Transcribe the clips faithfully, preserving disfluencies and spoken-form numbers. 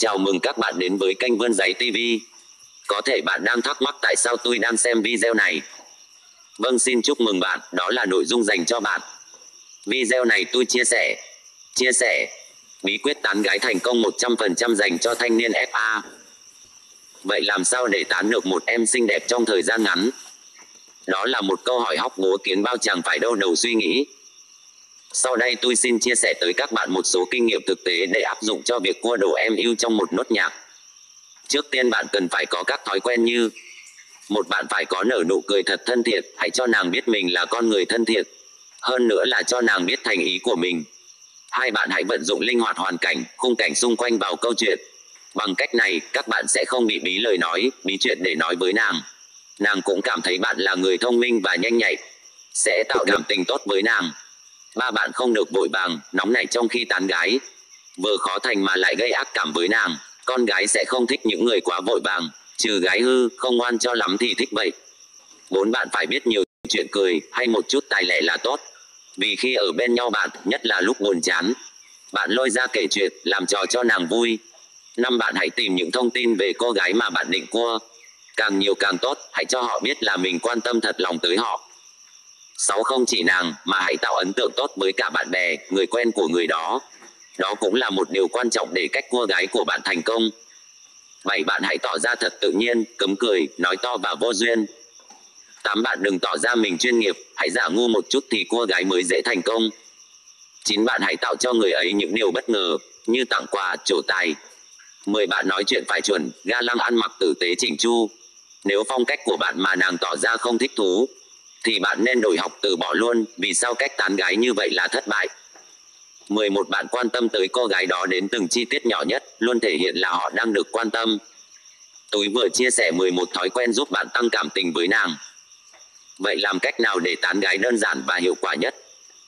Chào mừng các bạn đến với kênh Vươn Giấy ti vi. Có thể bạn đang thắc mắc tại sao tôi đang xem video này. Vâng, xin chúc mừng bạn, đó là nội dung dành cho bạn. Video này tôi chia sẻ Chia sẻ bí quyết tán gái thành công một trăm phần trăm dành cho thanh niên ép a. Vậy làm sao để tán được một em xinh đẹp trong thời gian ngắn? Đó là một câu hỏi hóc búa khiến bao chàng phải đau đầu suy nghĩ. Sau đây tôi xin chia sẻ tới các bạn một số kinh nghiệm thực tế để áp dụng cho việc cua đồ em yêu trong một nốt nhạc. Trước tiên bạn cần phải có các thói quen như: một, bạn phải có nở nụ cười thật thân thiện, hãy cho nàng biết mình là con người thân thiện. Hơn nữa là cho nàng biết thành ý của mình. Hai, bạn hãy vận dụng linh hoạt hoàn cảnh, khung cảnh xung quanh vào câu chuyện. Bằng cách này, các bạn sẽ không bị bí lời nói, bí chuyện để nói với nàng. Nàng cũng cảm thấy bạn là người thông minh và nhanh nhạy, sẽ tạo cảm tình tốt với nàng. Ba, bạn không được vội vàng, nóng nảy trong khi tán gái. Vừa khó thành mà lại gây ác cảm với nàng. Con gái sẽ không thích những người quá vội vàng, trừ gái hư, không ngoan cho lắm thì thích vậy. Bốn, bạn phải biết nhiều chuyện cười, hay một chút tài lẻ là tốt. Vì khi ở bên nhau bạn, nhất là lúc buồn chán, bạn lôi ra kể chuyện, làm trò cho nàng vui. Năm, bạn hãy tìm những thông tin về cô gái mà bạn định cua. Càng nhiều càng tốt, hãy cho họ biết là mình quan tâm thật lòng tới họ. Sáu, không chỉ nàng, mà hãy tạo ấn tượng tốt với cả bạn bè, người quen của người đó. Đó cũng là một điều quan trọng để cách cua gái của bạn thành công. Bảy, bạn hãy tỏ ra thật tự nhiên, cấm cười, nói to và vô duyên. Tám, bạn đừng tỏ ra mình chuyên nghiệp, hãy giả ngu một chút thì cua gái mới dễ thành công. Chín, bạn hãy tạo cho người ấy những điều bất ngờ, như tặng quà, trổ tài. Mười, bạn nói chuyện phải chuẩn, ga lăng, ăn mặc tử tế chỉnh chu. Nếu phong cách của bạn mà nàng tỏ ra không thích thú, thì bạn nên đổi học, từ bỏ luôn, vì sao cách tán gái như vậy là thất bại. Mười một, bạn quan tâm tới cô gái đó đến từng chi tiết nhỏ nhất, luôn thể hiện là họ đang được quan tâm. Tôi vừa chia sẻ mười một thói quen giúp bạn tăng cảm tình với nàng. Vậy làm cách nào để tán gái đơn giản và hiệu quả nhất?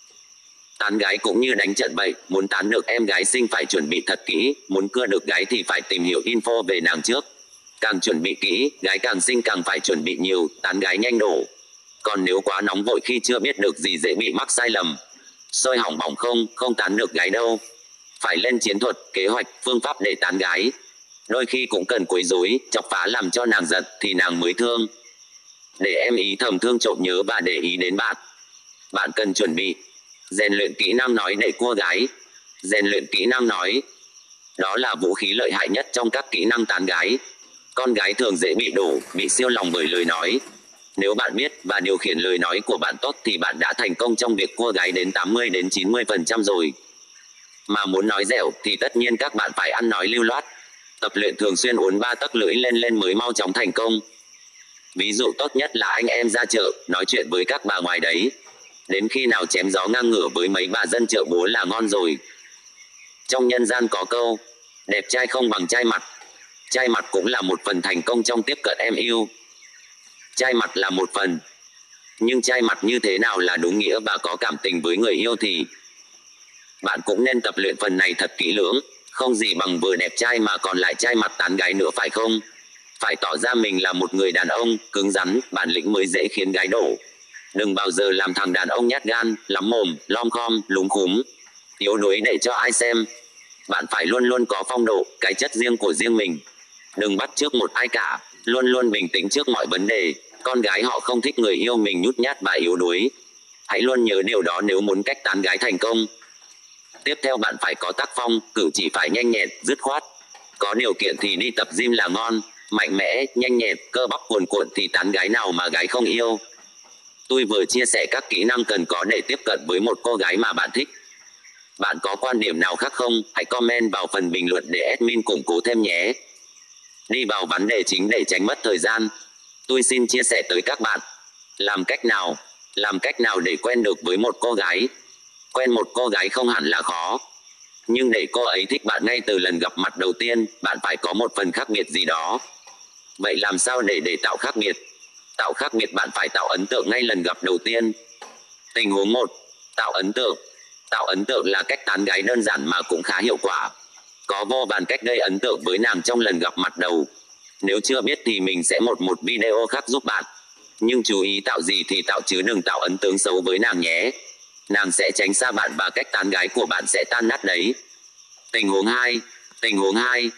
Tán gái cũng như đánh trận vậy, muốn tán được em gái xinh phải chuẩn bị thật kỹ, muốn cưa được gái thì phải tìm hiểu info về nàng trước. Càng chuẩn bị kỹ, gái càng xinh càng phải chuẩn bị nhiều, tán gái nhanh đổ. Còn nếu quá nóng vội khi chưa biết được gì dễ bị mắc sai lầm. Sôi hỏng bỏng không, không tán được gái đâu. Phải lên chiến thuật, kế hoạch, phương pháp để tán gái. Đôi khi cũng cần quấy rối, chọc phá làm cho nàng giận thì nàng mới thương. Để em ý thầm thương trộm nhớ và để ý đến bạn, bạn cần chuẩn bị rèn luyện kỹ năng nói để cua gái. Rèn luyện kỹ năng nói, đó là vũ khí lợi hại nhất trong các kỹ năng tán gái. Con gái thường dễ bị đổ, bị siêu lòng bởi lời nói. Nếu bạn biết và điều khiển lời nói của bạn tốt thì bạn đã thành công trong việc cua gái đến tám mươi đến chín mươi phần trăm rồi. Mà muốn nói dẻo thì tất nhiên các bạn phải ăn nói lưu loát. Tập luyện thường xuyên, uốn ba tấc lưỡi lên lên mới mau chóng thành công. Ví dụ tốt nhất là anh em ra chợ, nói chuyện với các bà ngoài đấy. Đến khi nào chém gió ngang ngửa với mấy bà dân chợ búa là ngon rồi. Trong nhân gian có câu, đẹp trai không bằng trai mặt. Trai mặt cũng là một phần thành công trong tiếp cận em yêu. Trai mặt là một phần, nhưng trai mặt như thế nào là đúng nghĩa và có cảm tình với người yêu thì bạn cũng nên tập luyện phần này thật kỹ lưỡng. Không gì bằng vừa đẹp trai mà còn lại trai mặt tán gái nữa, phải không? Phải tỏ ra mình là một người đàn ông cứng rắn, bản lĩnh mới dễ khiến gái đổ. Đừng bao giờ làm thằng đàn ông nhát gan, lắm mồm, lom khom, lúng khúm, yếu đuối để cho ai xem. Bạn phải luôn luôn có phong độ, cái chất riêng của riêng mình. Đừng bắt chước một ai cả, luôn luôn bình tĩnh trước mọi vấn đề. Con gái họ không thích người yêu mình nhút nhát và yếu đuối. Hãy luôn nhớ điều đó nếu muốn cách tán gái thành công. Tiếp theo, bạn phải có tác phong, cử chỉ phải nhanh nhẹn, dứt khoát. Có điều kiện thì đi tập gym là ngon. Mạnh mẽ, nhanh nhẹn, cơ bắp cuồn cuộn thì tán gái nào mà gái không yêu. Tôi vừa chia sẻ các kỹ năng cần có để tiếp cận với một cô gái mà bạn thích. Bạn có quan điểm nào khác không? Hãy comment vào phần bình luận để admin củng cố thêm nhé. Đi vào vấn đề chính để tránh mất thời gian, tôi xin chia sẻ tới các bạn làm cách nào làm cách nào để quen được với một cô gái. Quen một cô gái không hẳn là khó, nhưng để cô ấy thích bạn ngay từ lần gặp mặt đầu tiên, bạn phải có một phần khác biệt gì đó. Vậy làm sao để để tạo khác biệt? Tạo khác biệt, bạn phải tạo ấn tượng ngay lần gặp đầu tiên. Tình huống một, tạo ấn tượng. Tạo ấn tượng là cách tán gái đơn giản mà cũng khá hiệu quả. Có vô vàn cách gây ấn tượng với nàng trong lần gặp mặt đầu. Nếu chưa biết thì mình sẽ một một video khác giúp bạn. Nhưng chú ý tạo gì thì tạo chứ đừng tạo ấn tượng xấu với nàng nhé. Nàng sẽ tránh xa bạn và cách tán gái của bạn sẽ tan nát đấy. Tình huống hai. Tình huống hai.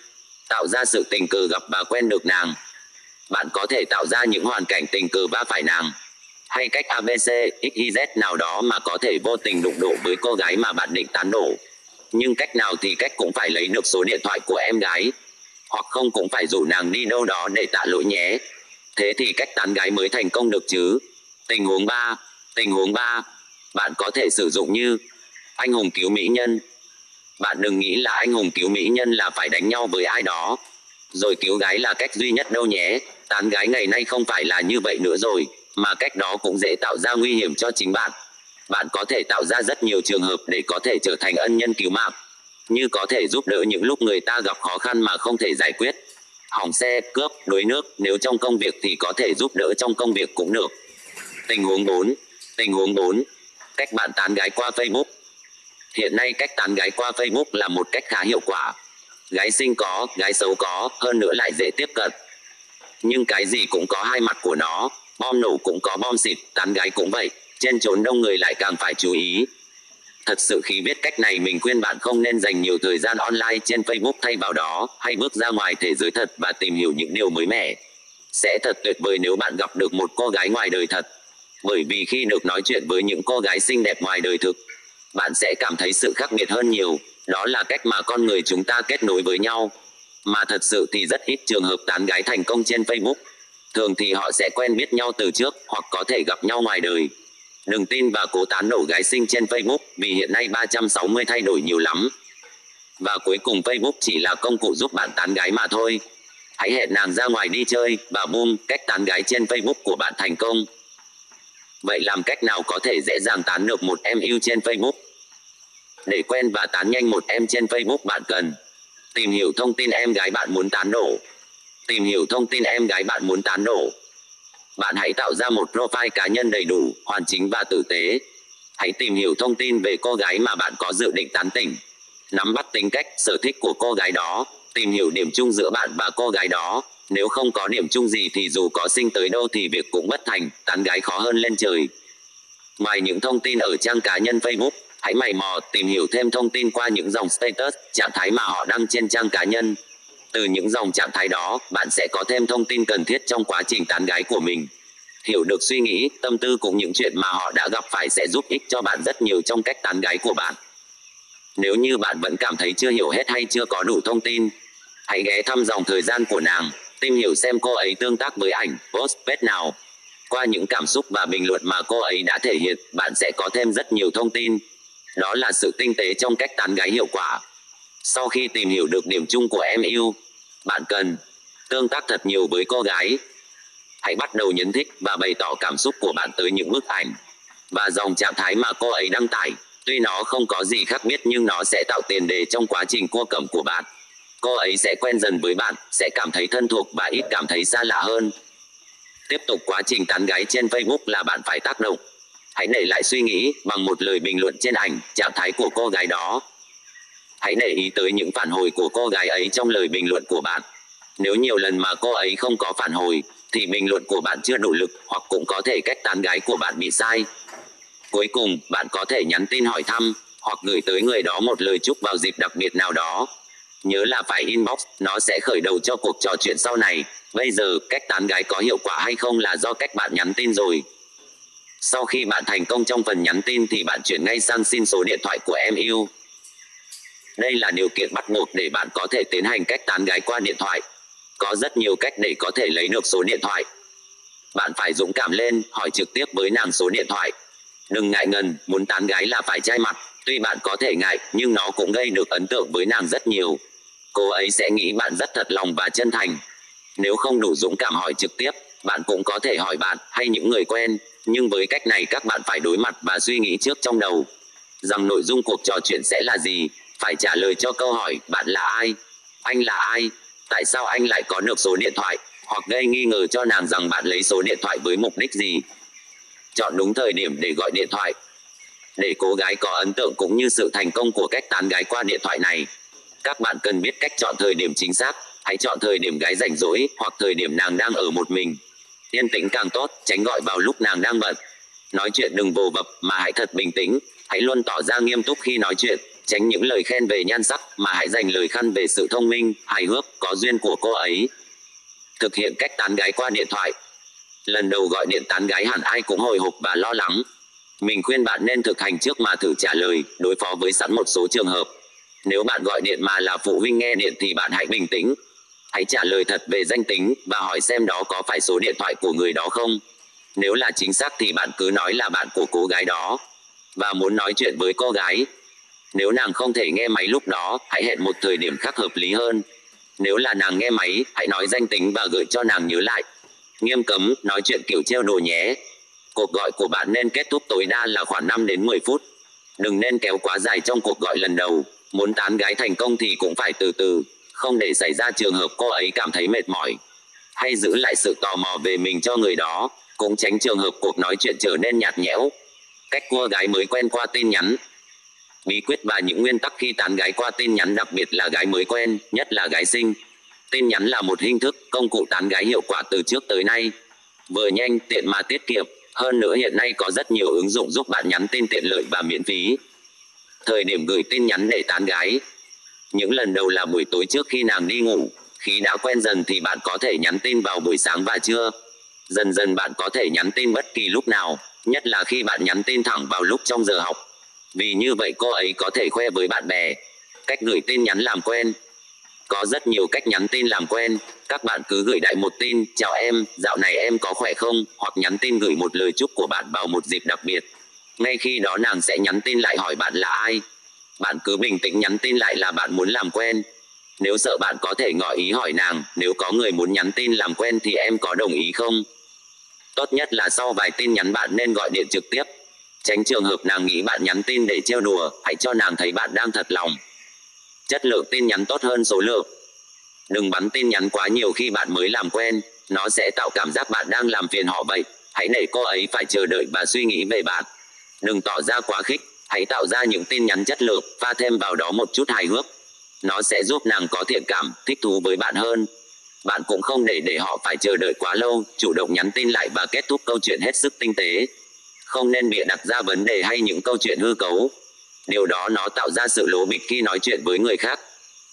Tạo ra sự tình cờ gặp và quen được nàng. Bạn có thể tạo ra những hoàn cảnh tình cờ va phải nàng, hay cách a bê xê, ích i dét nào đó mà có thể vô tình đụng độ với cô gái mà bạn định tán đổ. Nhưng cách nào thì cách cũng phải lấy được số điện thoại của em gái, hoặc không cũng phải rủ nàng đi đâu đó để tạ lỗi nhé. Thế thì cách tán gái mới thành công được chứ. Tình huống ba. Tình huống ba, bạn có thể sử dụng như anh hùng cứu mỹ nhân. Bạn đừng nghĩ là anh hùng cứu mỹ nhân là phải đánh nhau với ai đó rồi cứu gái là cách duy nhất đâu nhé. Tán gái ngày nay không phải là như vậy nữa rồi, mà cách đó cũng dễ tạo ra nguy hiểm cho chính bạn. Bạn có thể tạo ra rất nhiều trường hợp để có thể trở thành ân nhân cứu mạng, như có thể giúp đỡ những lúc người ta gặp khó khăn mà không thể giải quyết, hỏng xe, cướp, đuối nước. Nếu trong công việc thì có thể giúp đỡ trong công việc cũng được. Tình huống bốn. Tình huống bốn, cách bạn tán gái qua Facebook. Hiện nay cách tán gái qua Facebook là một cách khá hiệu quả. Gái xinh có, gái xấu có, hơn nữa lại dễ tiếp cận. Nhưng cái gì cũng có hai mặt của nó, bom nổ cũng có bom xịt, tán gái cũng vậy. Trên chốn đông người lại càng phải chú ý. Thật sự khi biết cách này, mình khuyên bạn không nên dành nhiều thời gian online trên Facebook, thay vào đó hãy bước ra ngoài thế giới thật và tìm hiểu những điều mới mẻ. Sẽ thật tuyệt vời nếu bạn gặp được một cô gái ngoài đời thật. Bởi vì khi được nói chuyện với những cô gái xinh đẹp ngoài đời thực, bạn sẽ cảm thấy sự khác biệt hơn nhiều. Đó là cách mà con người chúng ta kết nối với nhau. Mà thật sự thì rất ít trường hợp tán gái thành công trên Facebook. Thường thì họ sẽ quen biết nhau từ trước, hoặc có thể gặp nhau ngoài đời. Đừng tin và cố tán đổ gái xinh trên Facebook, vì hiện nay ba trăm sáu mươi thay đổi nhiều lắm. Và cuối cùng Facebook chỉ là công cụ giúp bạn tán gái mà thôi. Hãy hẹn nàng ra ngoài đi chơi, và boom, cách tán gái trên Facebook của bạn thành công. Vậy làm cách nào có thể dễ dàng tán được một em yêu trên Facebook? Để quen và tán nhanh một em trên Facebook, bạn cần tìm hiểu thông tin em gái bạn muốn tán đổ. Tìm hiểu thông tin em gái bạn muốn tán đổ. Bạn hãy tạo ra một profile cá nhân đầy đủ, hoàn chỉnh và tử tế. Hãy tìm hiểu thông tin về cô gái mà bạn có dự định tán tỉnh. Nắm bắt tính cách, sở thích của cô gái đó. Tìm hiểu điểm chung giữa bạn và cô gái đó. Nếu không có điểm chung gì thì dù có xinh tới đâu thì việc cũng bất thành, tán gái khó hơn lên trời. Ngoài những thông tin ở trang cá nhân Facebook, hãy mày mò tìm hiểu thêm thông tin qua những dòng status, trạng thái mà họ đăng trên trang cá nhân. Từ những dòng trạng thái đó, bạn sẽ có thêm thông tin cần thiết trong quá trình tán gái của mình. Hiểu được suy nghĩ, tâm tư cùng những chuyện mà họ đã gặp phải sẽ giúp ích cho bạn rất nhiều trong cách tán gái của bạn. Nếu như bạn vẫn cảm thấy chưa hiểu hết hay chưa có đủ thông tin, hãy ghé thăm dòng thời gian của nàng, tìm hiểu xem cô ấy tương tác với ảnh, post, page nào. Qua những cảm xúc và bình luận mà cô ấy đã thể hiện, bạn sẽ có thêm rất nhiều thông tin. Đó là sự tinh tế trong cách tán gái hiệu quả. Sau khi tìm hiểu được điểm chung của em yêu, bạn cần tương tác thật nhiều với cô gái. Hãy bắt đầu nhấn thích và bày tỏ cảm xúc của bạn tới những bức ảnh và dòng trạng thái mà cô ấy đăng tải. Tuy nó không có gì khác biệt nhưng nó sẽ tạo tiền đề trong quá trình cua cẩm của bạn. Cô ấy sẽ quen dần với bạn, sẽ cảm thấy thân thuộc và ít cảm thấy xa lạ hơn. Tiếp tục quá trình tán gái trên Facebook là bạn phải tác động. Hãy để lại suy nghĩ bằng một lời bình luận trên ảnh, trạng thái của cô gái đó. Hãy để ý tới những phản hồi của cô gái ấy trong lời bình luận của bạn. Nếu nhiều lần mà cô ấy không có phản hồi, thì bình luận của bạn chưa đủ lực, hoặc cũng có thể cách tán gái của bạn bị sai. Cuối cùng, bạn có thể nhắn tin hỏi thăm, hoặc gửi tới người đó một lời chúc vào dịp đặc biệt nào đó. Nhớ là phải inbox, nó sẽ khởi đầu cho cuộc trò chuyện sau này. Bây giờ, cách tán gái có hiệu quả hay không là do cách bạn nhắn tin rồi. Sau khi bạn thành công trong phần nhắn tin thì bạn chuyển ngay sang xin số điện thoại của em yêu. Đây là điều kiện bắt buộc để bạn có thể tiến hành cách tán gái qua điện thoại. Có rất nhiều cách để có thể lấy được số điện thoại. Bạn phải dũng cảm lên, hỏi trực tiếp với nàng số điện thoại. Đừng ngại ngần, muốn tán gái là phải chai mặt. Tuy bạn có thể ngại, nhưng nó cũng gây được ấn tượng với nàng rất nhiều. Cô ấy sẽ nghĩ bạn rất thật lòng và chân thành. Nếu không đủ dũng cảm hỏi trực tiếp, bạn cũng có thể hỏi bạn hay những người quen. Nhưng với cách này các bạn phải đối mặt và suy nghĩ trước trong đầu rằng nội dung cuộc trò chuyện sẽ là gì. Phải trả lời cho câu hỏi bạn là ai, anh là ai, tại sao anh lại có được số điện thoại, hoặc gây nghi ngờ cho nàng rằng bạn lấy số điện thoại với mục đích gì. Chọn đúng thời điểm để gọi điện thoại. Để cô gái có ấn tượng cũng như sự thành công của cách tán gái qua điện thoại này, các bạn cần biết cách chọn thời điểm chính xác. Hãy chọn thời điểm gái rảnh rỗi, hoặc thời điểm nàng đang ở một mình. Yên tĩnh càng tốt, tránh gọi vào lúc nàng đang bận. Nói chuyện đừng vồ vập mà hãy thật bình tĩnh. Hãy luôn tỏ ra nghiêm túc khi nói chuyện. Tránh những lời khen về nhan sắc mà hãy dành lời khen về sự thông minh, hài hước, có duyên của cô ấy. Thực hiện cách tán gái qua điện thoại. Lần đầu gọi điện tán gái hẳn ai cũng hồi hộp và lo lắng. Mình khuyên bạn nên thực hành trước mà thử trả lời, đối phó với sẵn một số trường hợp. Nếu bạn gọi điện mà là phụ huynh nghe điện thì bạn hãy bình tĩnh. Hãy trả lời thật về danh tính và hỏi xem đó có phải số điện thoại của người đó không. Nếu là chính xác thì bạn cứ nói là bạn của cô gái đó và muốn nói chuyện với cô gái. Nếu nàng không thể nghe máy lúc đó, hãy hẹn một thời điểm khác hợp lý hơn. Nếu là nàng nghe máy, hãy nói danh tính và gửi cho nàng nhớ lại. Nghiêm cấm nói chuyện kiểu trêu đùa nhé. Cuộc gọi của bạn nên kết thúc tối đa là khoảng năm đến mười phút. Đừng nên kéo quá dài trong cuộc gọi lần đầu. Muốn tán gái thành công thì cũng phải từ từ, không để xảy ra trường hợp cô ấy cảm thấy mệt mỏi. Hay giữ lại sự tò mò về mình cho người đó, cũng tránh trường hợp cuộc nói chuyện trở nên nhạt nhẽo. Cách cua gái mới quen qua tin nhắn. Bí quyết và những nguyên tắc khi tán gái qua tin nhắn, đặc biệt là gái mới quen, nhất là gái xinh. Tin nhắn là một hình thức, công cụ tán gái hiệu quả từ trước tới nay. Vừa nhanh, tiện mà tiết kiệm. Hơn nữa hiện nay có rất nhiều ứng dụng giúp bạn nhắn tin tiện lợi và miễn phí. Thời điểm gửi tin nhắn để tán gái. Những lần đầu là buổi tối trước khi nàng đi ngủ. Khi đã quen dần thì bạn có thể nhắn tin vào buổi sáng và trưa. Dần dần bạn có thể nhắn tin bất kỳ lúc nào, nhất là khi bạn nhắn tin thẳng vào lúc trong giờ học. Vì như vậy cô ấy có thể khoe với bạn bè. Cách gửi tin nhắn làm quen. Có rất nhiều cách nhắn tin làm quen. Các bạn cứ gửi đại một tin, chào em, dạo này em có khỏe không? Hoặc nhắn tin gửi một lời chúc của bạn vào một dịp đặc biệt. Ngay khi đó nàng sẽ nhắn tin lại hỏi bạn là ai. Bạn cứ bình tĩnh nhắn tin lại là bạn muốn làm quen. Nếu sợ bạn có thể ngỏ ý hỏi nàng, nếu có người muốn nhắn tin làm quen thì em có đồng ý không? Tốt nhất là sau vài tin nhắn bạn nên gọi điện trực tiếp. Tránh trường hợp nàng nghĩ bạn nhắn tin để trêu đùa, hãy cho nàng thấy bạn đang thật lòng. Chất lượng tin nhắn tốt hơn số lượng. Đừng bắn tin nhắn quá nhiều khi bạn mới làm quen, nó sẽ tạo cảm giác bạn đang làm phiền họ vậy. Hãy để cô ấy phải chờ đợi và suy nghĩ về bạn. Đừng tỏ ra quá khích, hãy tạo ra những tin nhắn chất lượng, pha thêm vào đó một chút hài hước. Nó sẽ giúp nàng có thiện cảm, thích thú với bạn hơn. Bạn cũng không để để họ phải chờ đợi quá lâu, chủ động nhắn tin lại và kết thúc câu chuyện hết sức tinh tế. Không nên bịa đặt ra vấn đề hay những câu chuyện hư cấu. Điều đó nó tạo ra sự lố bịch khi nói chuyện với người khác.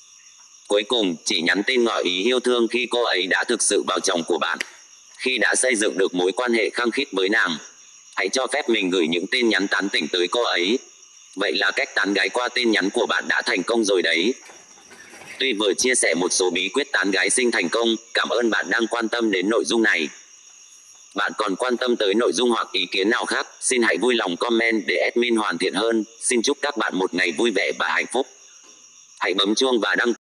Cuối cùng, chỉ nhắn tin ngỏ ý yêu thương khi cô ấy đã thực sự vào chồng của bạn. Khi đã xây dựng được mối quan hệ khăng khít với nàng, hãy cho phép mình gửi những tin nhắn tán tỉnh tới cô ấy. Vậy là cách tán gái qua tin nhắn của bạn đã thành công rồi đấy. Tuy vừa chia sẻ một số bí quyết tán gái xinh thành công, cảm ơn bạn đang quan tâm đến nội dung này. Bạn còn quan tâm tới nội dung hoặc ý kiến nào khác, xin hãy vui lòng comment để admin hoàn thiện hơn. Xin chúc các bạn một ngày vui vẻ và hạnh phúc. Hãy bấm chuông và đăng